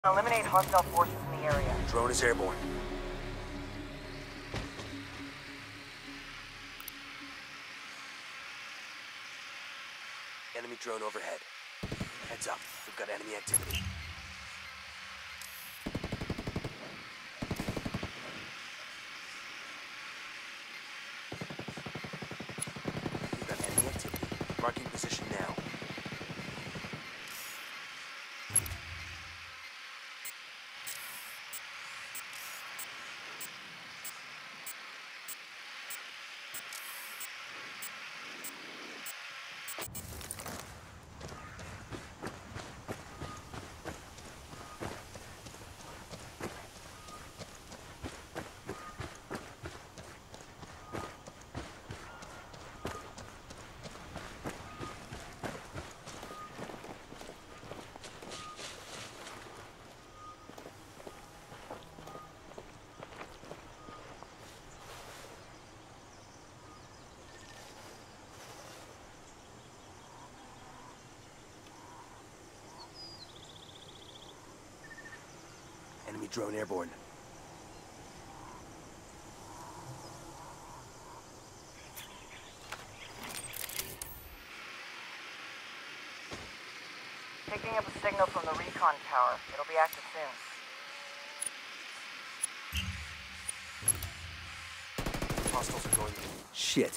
Eliminate hostile forces in the area. Drone is airborne. Enemy drone overhead. Heads up, we've got enemy activity. We've got enemy activity. Marking position now. Enemy drone airborne. Picking up a signal from the recon tower. It'll be active soon. Hostiles are going. Shit.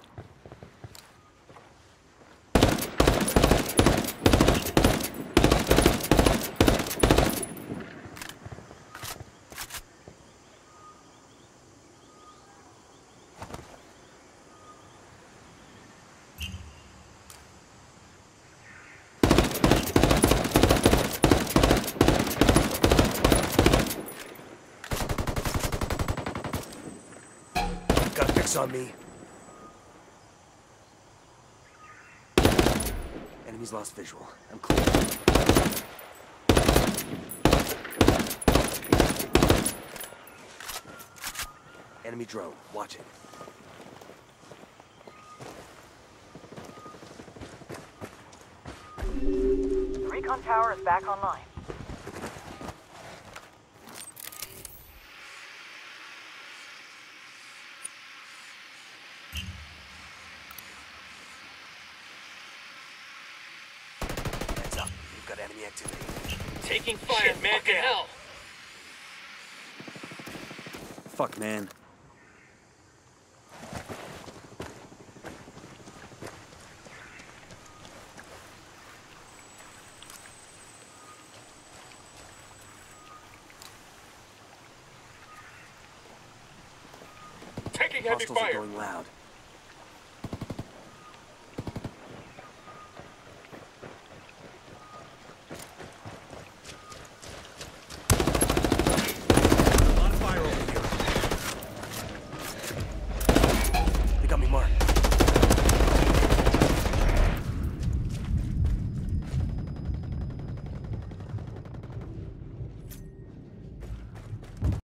Got a fix on me. Enemy's lost visual. I'm clear. Enemy drone. Watch it. The recon tower is back online. Heads up. We've got enemy activity. Taking fire, man, to hell! Fuck, man. Taking heavy Hostiles are fire! going loud.